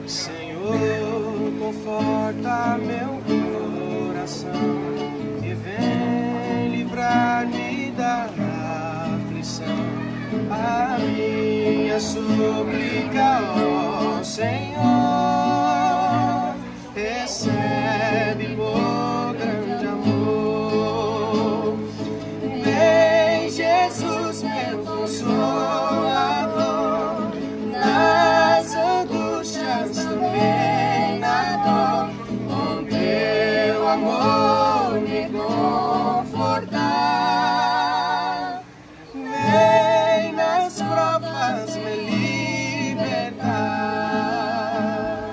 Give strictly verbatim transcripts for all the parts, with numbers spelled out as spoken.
Senhor, conforta meu coração e vem livrar-me da aflição. A minha súplica, ó Senhor, recebe por grande amor. Vem, Jesus, meu consolador, nas angústias também na dor, com teu amor me confortar. Vem nas provas me libertar.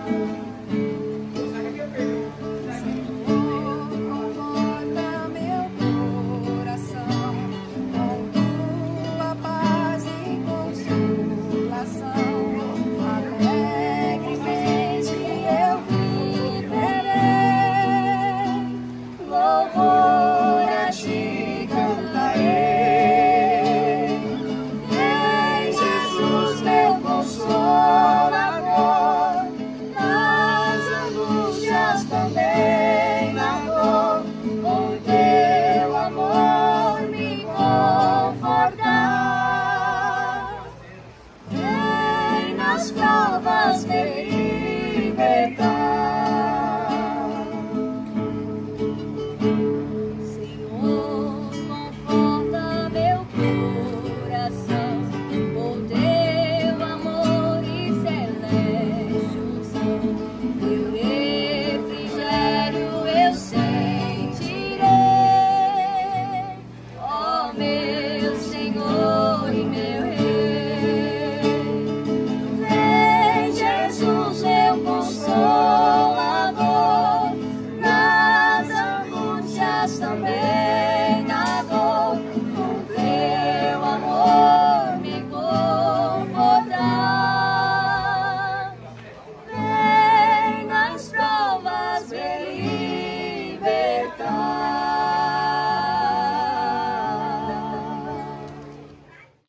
Conforta meu coração com tua paz e consolação. Até